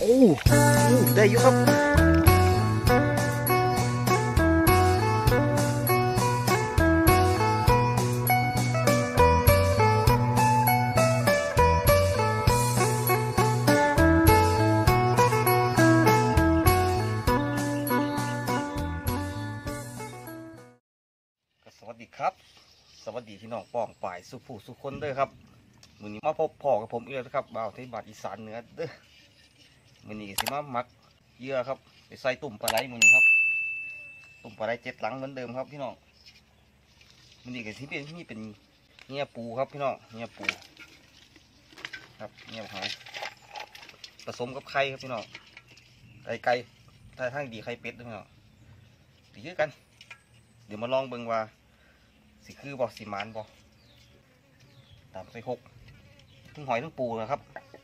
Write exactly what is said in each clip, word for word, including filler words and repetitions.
อ้ได้อยู่ครับสวัสดีครับสวัสดีพี่น้องป้องป่ายสุผู้สุคนเด้อครับมื้อนี้มาพบพ่อกับผมเอื้อครับบ่าวที่บ้านอีสานเหนือเด้อมื้อนี้สิมาหมักเยื่อครับไปใส่ตุ่มปลาไหลมื้อนี้ครับตุ่มปลาไหลเจ็ดหลังเหมือนเดิมครับพี่น้องมื้อนี้ก็สิเป็นนี่เป็นเงี้ยปูครับพี่น้องเงี้ยปูครับเงี้ยหอยผสมกับไข่ครับพี่น้องไก่ไก่ถ้าทางดีไข่เป็ดด้วยพี่น้องดีด้วยกันเดี๋ยวมาลองเบิ่งว่าสิคือบ่สิมานบ่ตามไปหกทั้งหอยทั้งปูนะครับ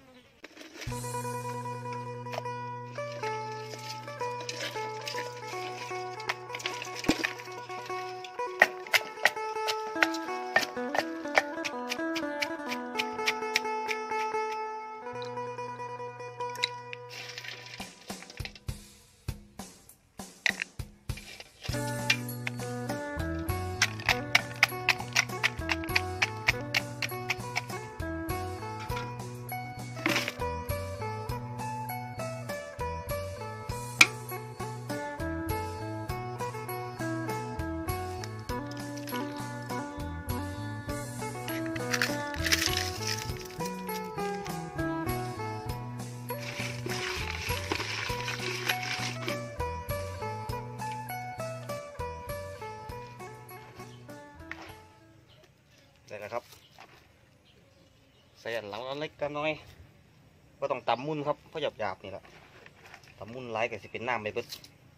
ใส่แล้วครับใส่อันหลังอันเล็กกันน้อยก็ต้องตำมุนครับเพราะหยาบหยาบนี่แหละตำมุนไร้ก็สิเป็นน้ำไปเบิด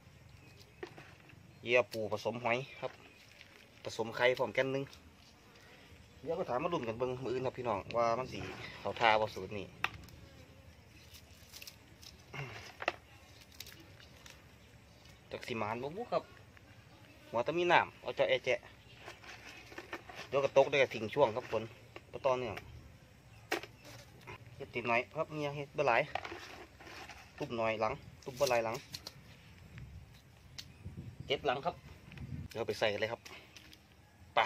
เยื่อปูผสมหอยครับผสมไข่พร้อมแกนนึงเดี๋ยวก็ถามมาดุนกันเบิ้งมืออื่นครับพี่น้องว่ามันสีเขาทาบ่สูตรนี่จากสีมานบุบครับหัวตะมีน้ำเอาเจาะแอแจะเดี๋ยวกระตกได้กระถิ่งช่วงครับฝนปะตอนเนี่ยเห็ดติดหน่อยครับเนี่ยเห็ดบะไหลตุ่มหน่อยหลังตุ่มบะไหลหลังเจ็ดหลังครับเดี๋ยวไปใส่กันเลยครับไป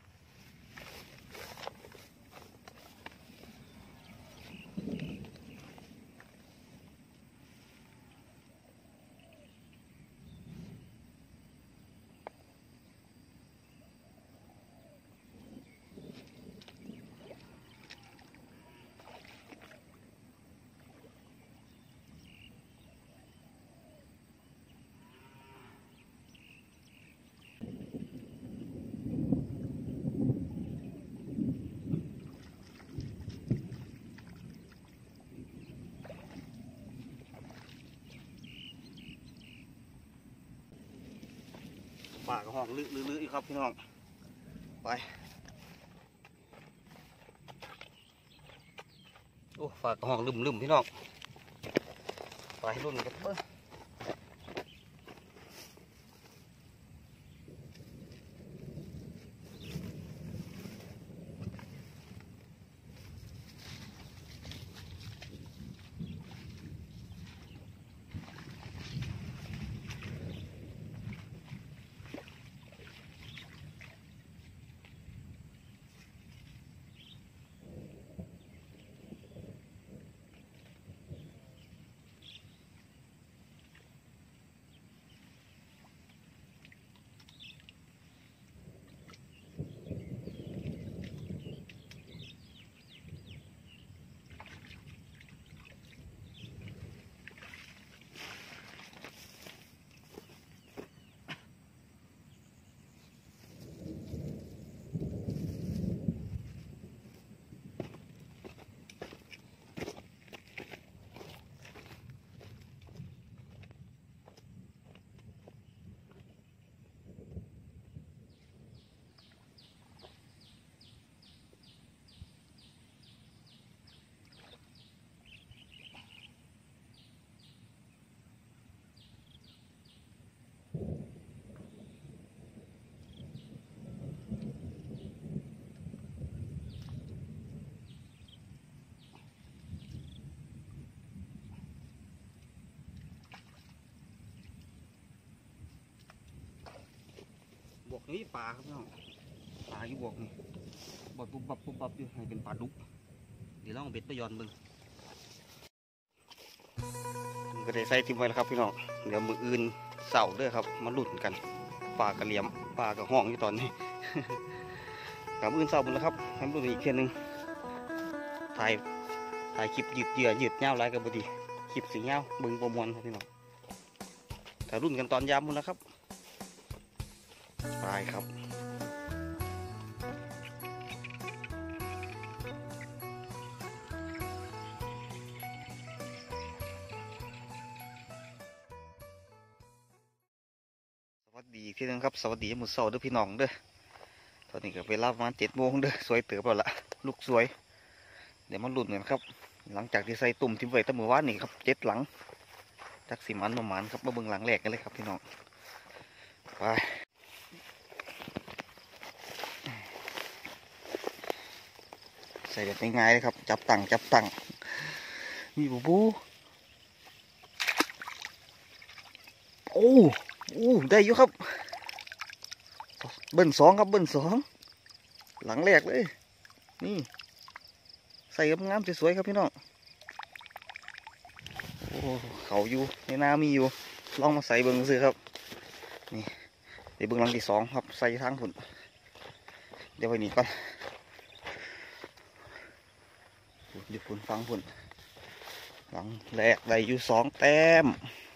ปากห้องลึกๆอีกครับพี่น้องไปโอ้ฝากห้องลืมๆพี่น้องไปรุ่นกันเบ้อเฮ้ยปลาครับพี่น้องปลาอยู่บวกนี่บดปุ๊บปับปุ๊บปับอยู่ให้เป็นปลาดุกเดี๋ยวลองเบ็ดไปย้อนเบิ่งก็ได้ใส่ทิ้งไว้แล้วครับพี่น้องเดี๋ยวมืออื่นเสาเด้อครับมาลุ้นกันปลากระเหลี่ยมปลากระห้องอยู่ตอนนี้ กับมืออื่นเสาหมดแล้วครับให้มาลุ้นอีกเพียงนึงถ่ายถ่ายคลิปยืดเยื้อยืดเงาไรกับบดีคลิปสีเงาบึงประมวลครับพี่น้องถ่ายรุ่นกันตอนยามหมดแล้วครับไปครับสวัสดีที่นึงครับสวัสดีหมุดเสาเด้อพี่น้องเด้อตอนนี้ก็เวลาประมาณเจ็ดโมงเด้อสวยเติบแล้วล่ะลูกสวยเดี๋ยวมาลุ้นกันครับหลังจากที่ใส่ตุ่มทิ้งไว้ตั้งเมื่อวานนี่ครับเจ็ดหลังจักสีมันประมาณครับมาเบิ่งหลังแรกกันเลยครับพี่น้องไปใส่แบบง่ายๆเลยครับจับตั้งจับตั้งมีบูบูโอ้โอ้ได้อยู่ครับเบิ้ลสองครับเบิ้ลสองหลังแรกเลยนี่ใส่งามสวยๆครับพี่น้องโอ้เขาอยู่ในน้ำมีอยู่ลองมาใส่เบิ้งซื้อครับนี่เดี๋ยวเบิ้งหลังที่สองครับใส่ทางฝุ่นเดี๋ยวไปนี่ก่อนหยุดฝุ่นฟังฝุ่นหลังแรกได้อยู่สองแต้ม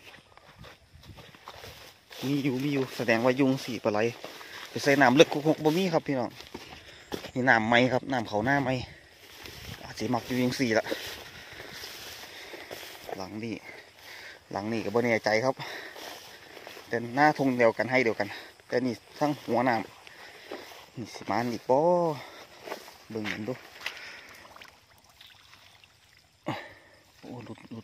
มีอยู่มีอยู่แสดงว่ายุงสี่ปลาไหลไปใส่น้ำเลือกคุกหกบ่มีครับพี่น้องนี่น้ำไม้ครับน้ำเขาหน้าไม้อาจจะหมักอยู่ยุงสี่ละหลังนี่หลังนี่ก็บ่แน่ใจครับแต่หน้าทงเดียวกันให้เดียวกันแต่นี่ทั้งหัวน้ำนี่สิมาอีกบ่เบิ่งเหมือนดูโอ้หลุดหลุด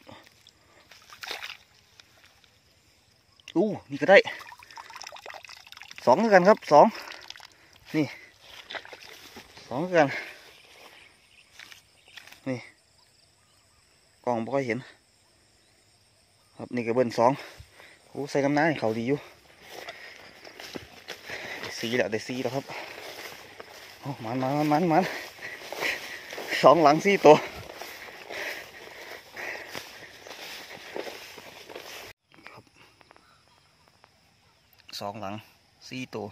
อู้นี่ก็ได้สองกันครับสองนี่สองกันนี่กล่องบ่ค่อยเห็นครับนี่ก็เบิ้ลสองโอ้ใส่กำน้ำเขาดีอยู่สีแล้วได้สีแล้วครับโอ้มันมันมันมันสองหลังสี่ตัวสองหลังสี่ตัว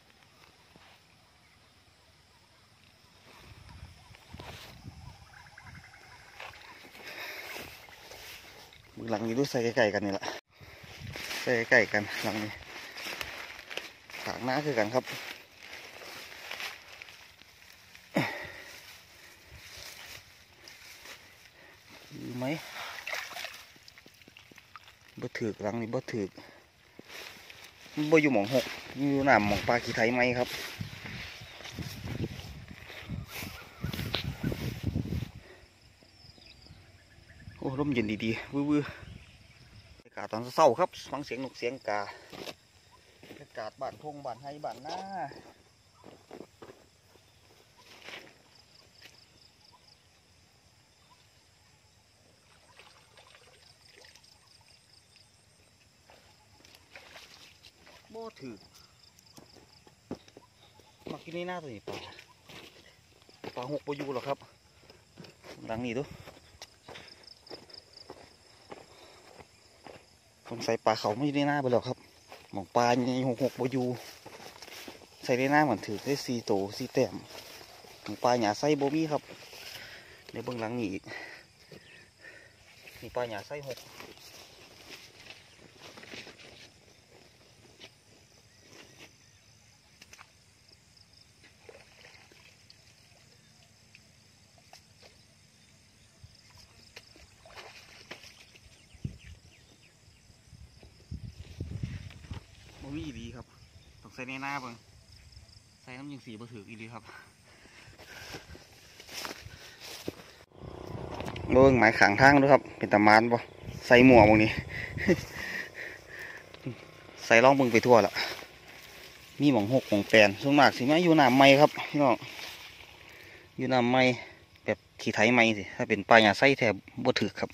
มือหลังนี้ดูใส่ใกล้ๆกันนี่แหละใส่ใกล้ๆกันหลังนี้ขางหน้าคือกันครับอยู่ไหมบ่ถือหลังนี้บ่ถือบ่อยู่หม่องหกอยู่หน้าหม่องปลาขี้ไถไหมครับโอ้ร่มเย็นดีๆวื้อๆอากาศตอนเช้าครับฟังเสียงนกเสียงกาอากาศบ้านทงบ้านไฮบ้านหน้าบ่ถือมากินนี่หน้าตัวนี้ปลาปลาหกปอยู่หรอครับหลังนี้ดูผมใส่ปลาเขาไม่ได้หน้าไปหรอกครับหมองปลาในหกหกปอยู่ใส่ได้หน้าเหมือนถือได้สี่โตสี่แต้มหมองปลาหยาไส้โบมี่ครับในเบื้องหลังนี้อีกมีปลาหยาไส้หกมีอีดีครับต้องใส่ในหน้าเบิ่งใส่น้ำยิงสีบะถืออีดีครับเบิ่งหมายขางทางด้วยครับเป็นตะมานบ่ใส่หมวกพวกนี้ ใส่ล่องเบิ่งไปทั่วละมีหม่องหกหม่องแปดส่วนมากสิมาอยู่น้ำไม้ครับพี่น้องอยู่น้ำไม้แบบขี้ไถไม้สิถ้าเป็นปลาหยาไส้แถบบ่ถือครับ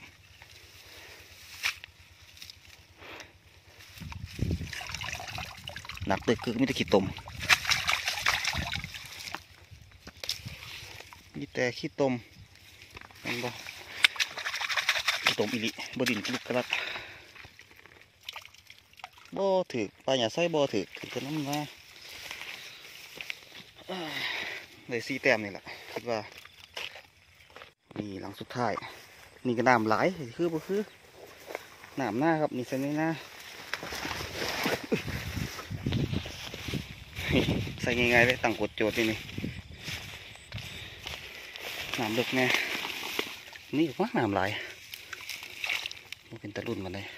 หนักตึกคือไม่ได้ขี้ตมมีแต่ขี้ต้มนั่นบ่ขี้ต้มอิลิบดินลูกกระลัดบ่ถือปลาหยาไส้บ่ถือถือกันน้ำมาเลยซีแต้มนี่แหละคิดว่านี่หลังสุดท้ายนี่ก็น้ำไหลคือบ่คือน้ำหน้าครับนี่เส้นนี้นะใส่ง่ายๆเลยตั้งกดโจทย์นี่น้ำลึกแน่นี่ว่าน้ำไหลมันเป็นตะลุ่นมาเลย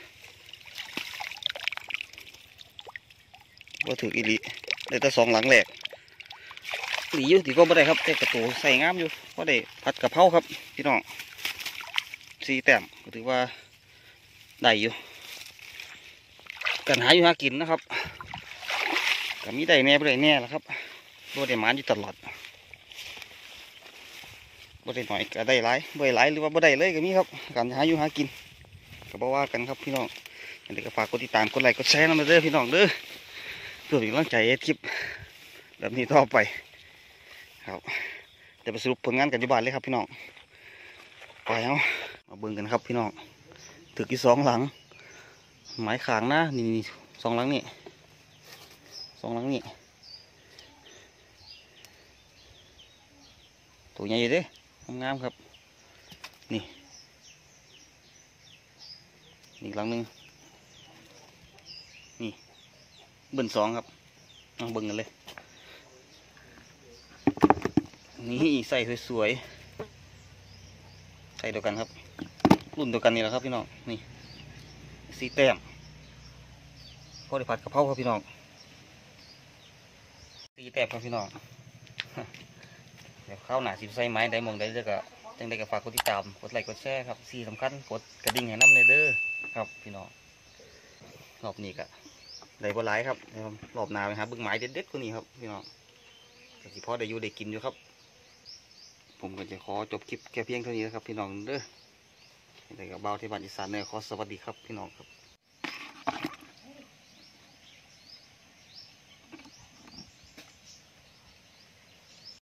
ว่าถืออีหลีได้แต่สองหลังแหลกหลีอยู่ที่ก็ไม่ได้ครับแต่กระตูใส่งามอยู่ว่าได้ผัดกะเพราครับพี่น้องสี่แต้มก็ถือว่าได้อยู่กันหาอยู่หากินนะครับก็มีได้แน่ไม่ได้แน่แล้วครับบ่ได้หมานอยู่ตลอดบ่ได้หน่อยก็ได้หลายบ่ได้หลายหรือว่าบ่ได้เลยก็มีครับการหาอยู่หากินก็บอกว่ากันครับพี่น้องอย่างไรก็ฝากกดติดตามกดไลค์กดแชร์นะมาเด้อพี่น้องเด้อเพื่อเป็นกำลังใจให้คลิปแบบนี้ต่อไปครับเดี๋ยวไปสรุปผลงานกันที่บ้านเลยครับพี่น้องไปเอามาเบิ่งกันครับพี่น้องถึกที่สองหลังหมายขางนะนี่สองหลังนี่สองหลังนี่ตัวใหญ่เด้งามครับนี่อีกหลังหนึ่งนี่เบิ่นสองครับเอาเบิ่งกันเลยนี่ใส่สวยๆใส่เดียวกันครับรุ่นเดียวกันนี่แหละครับพี่น้องนี่สีแต้มพอได้ผัดกะเพราครับพี่น้องสีแต้มครับพี่น้องเดี๋ยวข้าวหนาสิบใส่ไม้ได้มองได้เด้อก็จังได้ก็ฝากกดติดตามกดไลค์กดแชร์ครับสีสำคัญกดกระดิ่งให้น้ำในเด้อครับพี่น้องรอบนี้ก็ได้บ่หลายครับรอบหน้าไปหาบึ้งไม้เด็ดๆกว่านี้ครับพี่น้องก็สิพอได้อยู่ได้กินอยู่ครับผมก็จะขอจบคลิปแค่เพียงเท่านี้นะครับพี่น้องเด้อได้กับเบาที่บ้านอีสานเนี่ยขอสวัสดีครับพี่น้องครับ